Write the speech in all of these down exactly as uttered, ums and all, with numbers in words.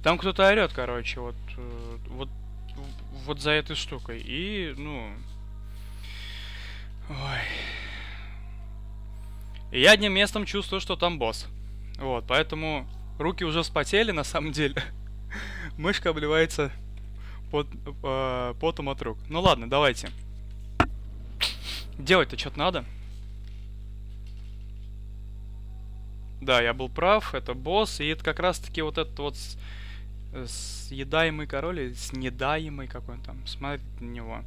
Там кто-то орет, короче, вот, э, вот, вот за этой штукой. И, ну... Ой. И я одним местом чувствую, что там босс. Вот, поэтому руки уже вспотели, на самом деле. Мышка обливается пот, э, потом от рук. Ну ладно, давайте. Делать-то что-то надо. Да, я был прав, это босс, и это как раз-таки вот этот вот с, съедаемый король, или снедаемый, какой он там, смотрите на него.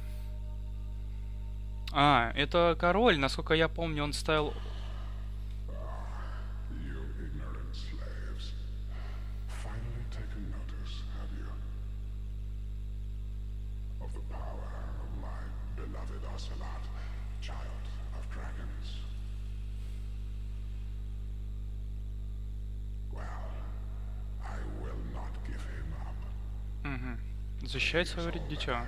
А, это король, насколько я помню, он ставил... Угу. Защищать свое дитя.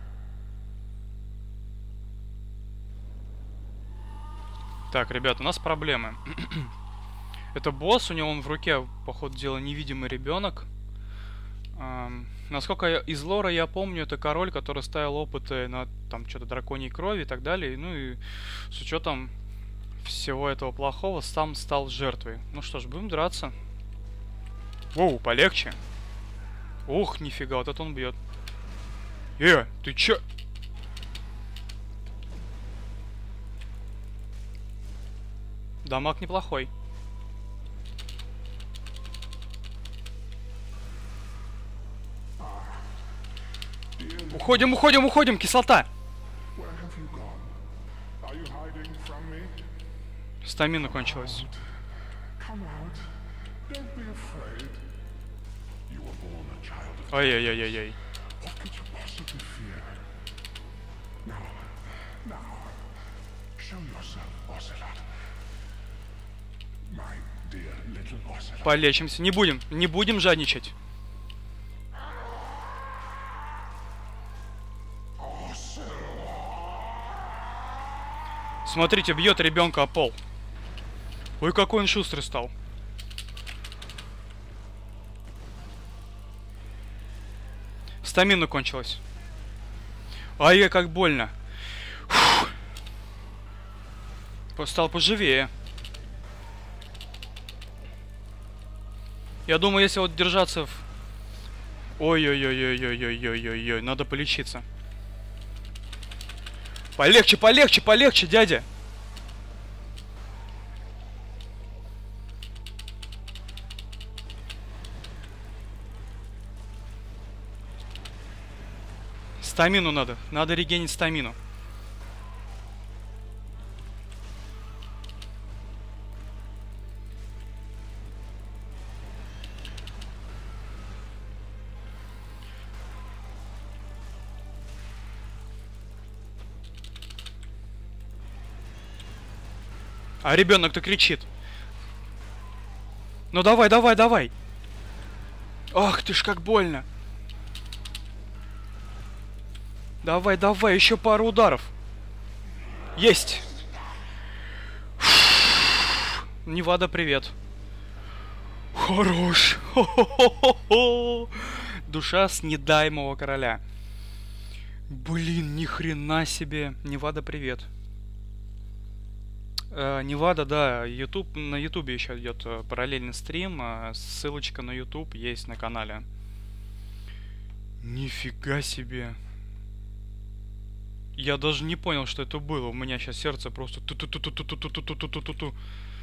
Так, ребят, у нас проблемы. Это босс, у него он в руке, по ходу дела, невидимый ребенок. Эм, насколько я, из лора я помню, это король, который ставил опыты на там что-то драконьей крови и так далее. Ну и с учетом всего этого плохого сам стал жертвой. Ну что ж, будем драться. Воу, полегче. Ух, нифига, вот это он бьет. Э, ты чё? Дамаг неплохой. Уходим, уходим, уходим, кислота. Стамина кончилась. Ой-ой-ой-ой-ой. Полечимся. Не будем, не будем жадничать. Смотрите, бьет ребенка о пол. Ой, какой он шустрый стал. Стамина кончилась. Ай, как больно. Фух. Стал поживее. Я думаю, если вот держаться в... Ой-ой-ой-ой-ой-ой-ой-ой-ой, надо полечиться. Полегче, полегче, полегче, дядя. Стамину надо. Надо регенить стамину. А ребенок-то кричит. Ну давай, давай, давай. Ах ты ж, как больно. Давай, давай, еще пару ударов. Есть. Невада, привет. Хорош. Хо-хо-хо-хо. Душа снедаемого короля. Блин, ни хрена себе. Невада, привет. Э, Невада, да, YouTube, на YouTube еще идет параллельный стрим. Ссылочка на YouTube есть на канале. Нифига себе. Я даже не понял, что это было. У меня сейчас сердце просто ту-ту-ту-ту-ту-ту-ту-ту-ту-ту-ту.